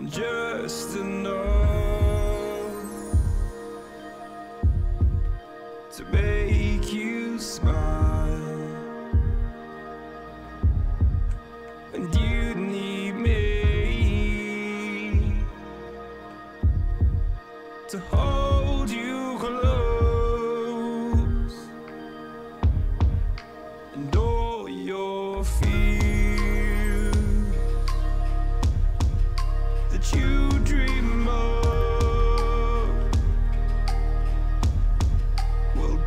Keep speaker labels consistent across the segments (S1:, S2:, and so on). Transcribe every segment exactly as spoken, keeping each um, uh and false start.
S1: just enough to make you smile, and you need me to hold you close, and all your fears that you dream of will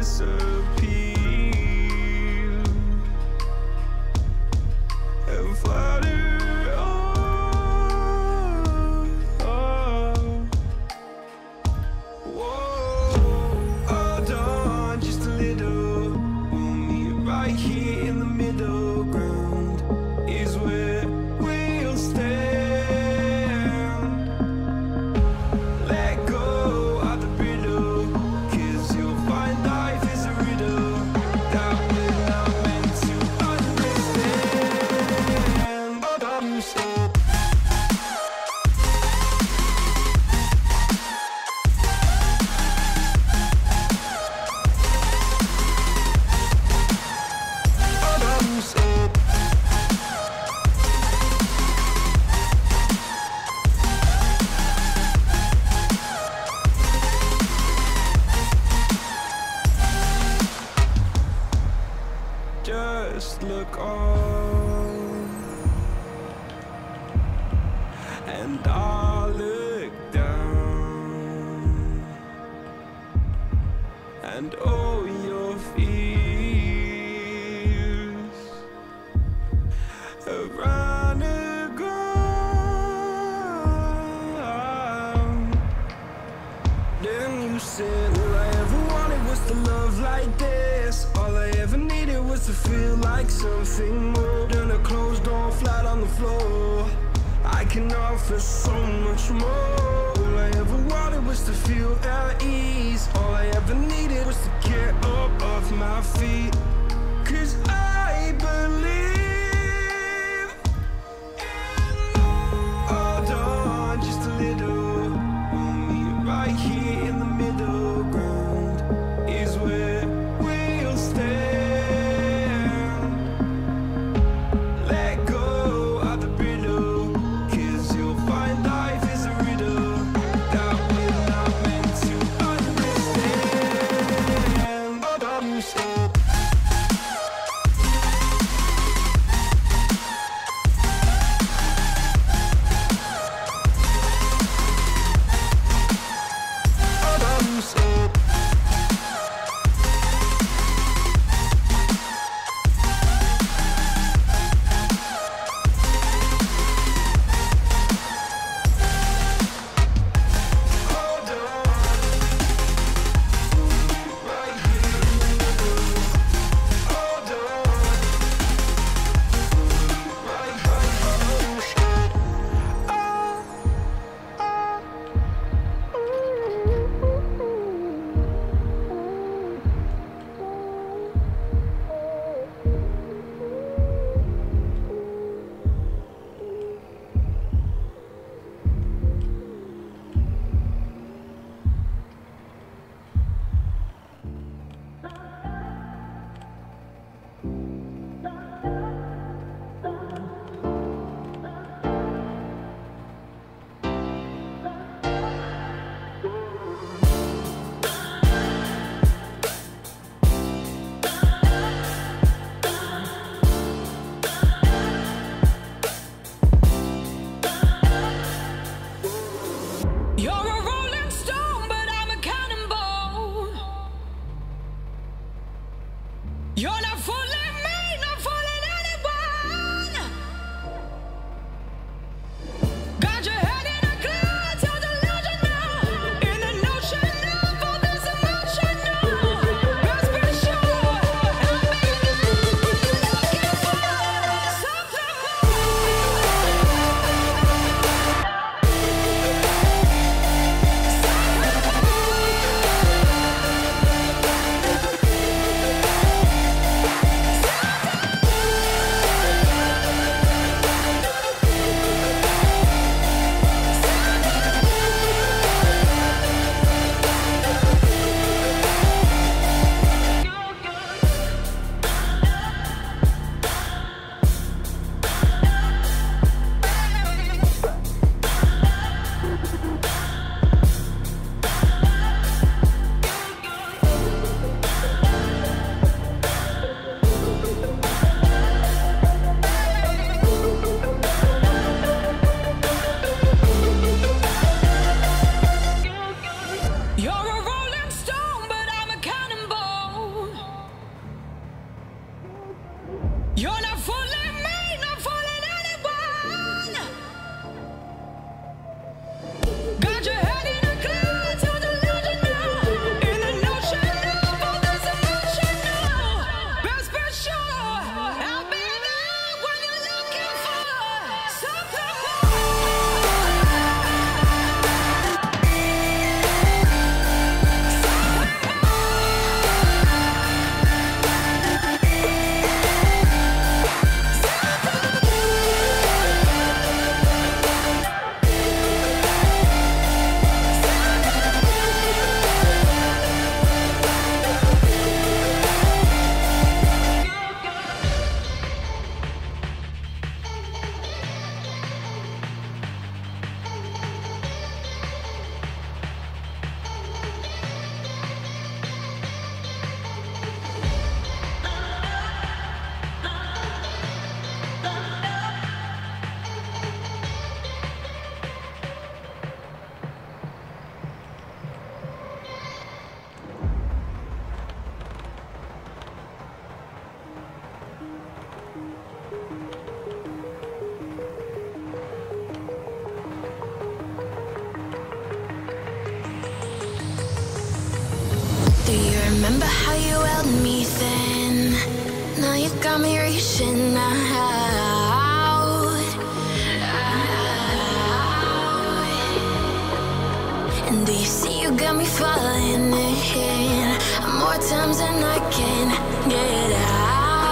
S1: disappear and flutter on. Whoa, hold on just a little. We'll meet right here in the middle ground is where we'll stand. Just look on, and I'll look down, and all your fears have run aground. Then you said all I ever wanted was to love like this. All I ever needed was to feel like something more than a closed door flat on the floor. I can offer so much more. All I ever wanted was to feel at ease. All I ever needed was to get up off my feet. 'Cause I believe in love. Hold on just a little. We'll meet right here in the middle ground is where we'll stand.
S2: remember how you held me then? Now you got me reaching out, out. And do you see you got me falling in more times than I can get out.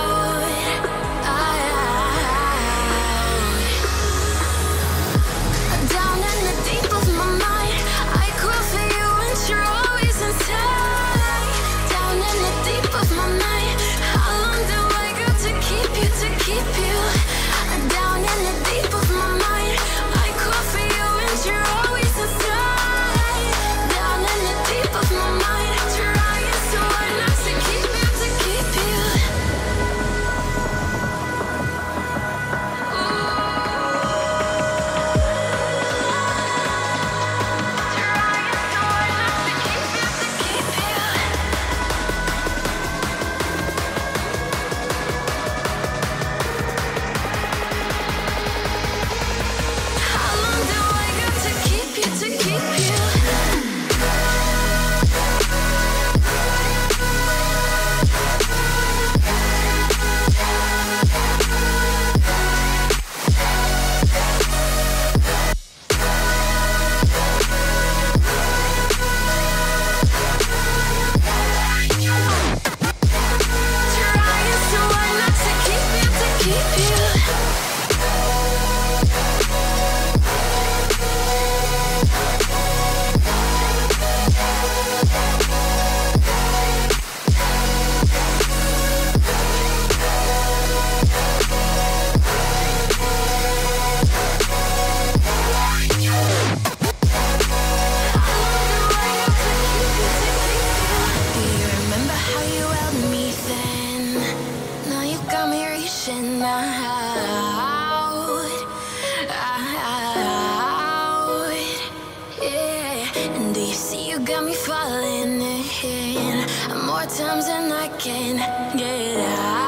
S2: Times and I can get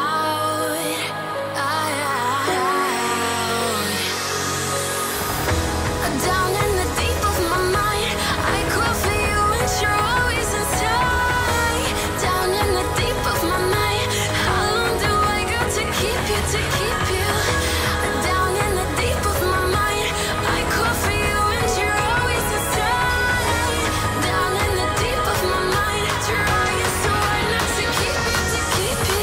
S2: out, out. Down in the deep of my mind, I crawl for you and you're always inside. Down in the deep of my mind, how long do I got to keep you, to keep you? Down in the deep of my mind, I crawl for you and you're always inside. Down in the deep of my mind, trying so hard not to keep you, to keep you.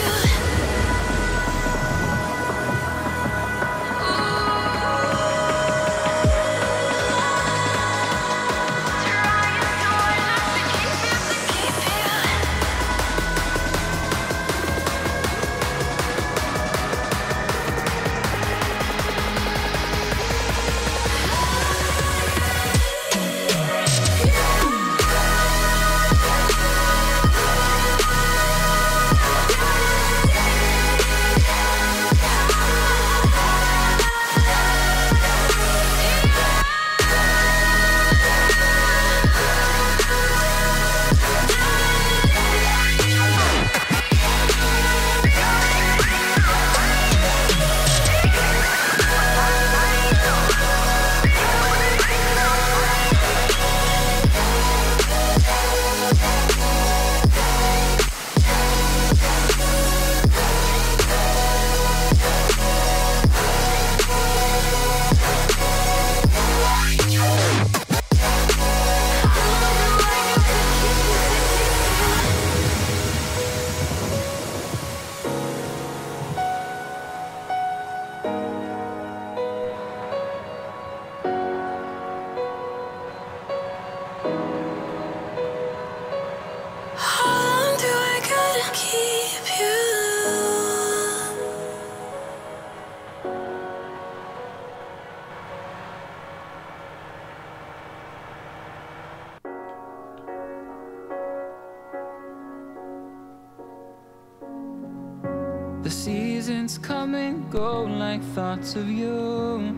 S3: The seasons come and go like thoughts of you.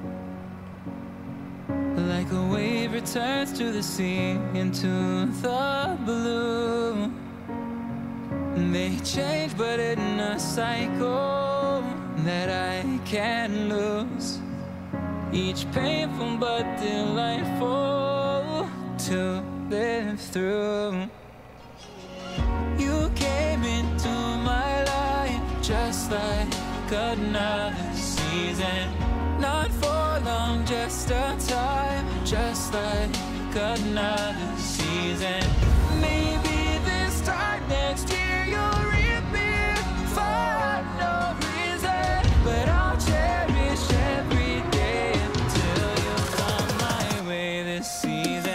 S3: Like a wave returns to the sea, into the blue. They change but in a cycle that I can't lose. Each painful but delightful to live through. You just like another season. Not for long, just a time, just like another season. Maybe this time next year you'll reappear for no reason, but I'll cherish every day until you come my way this season.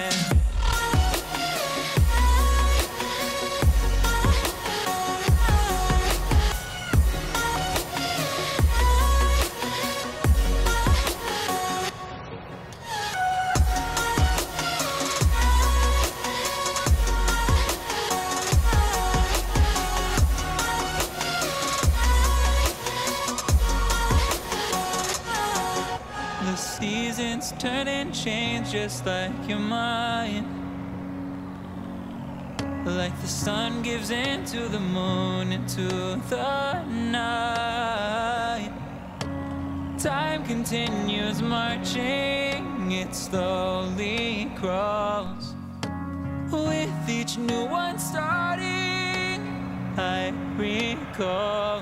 S3: The seasons turn and change just like your mind. Like the sun gives into the moon, into the night. Time continues marching, it slowly crawls. With each new one starting, I recall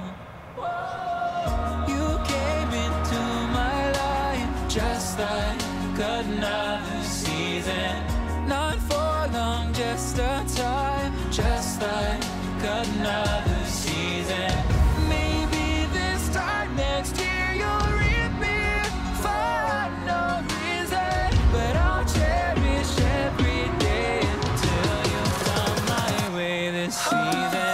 S3: you came into my life just like another season. Not for long, just a time, just like another season. Maybe this time next year you'll reappear for no reason, but I'll cherish every day until you come my way this season.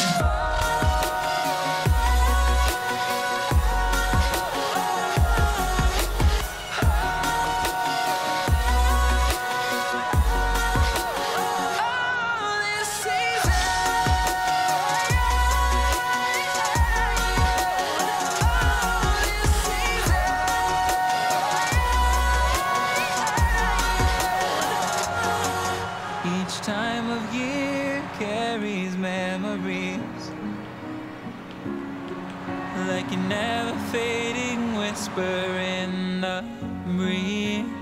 S3: Each time of year carries memories, like a never fading whisper in the breeze.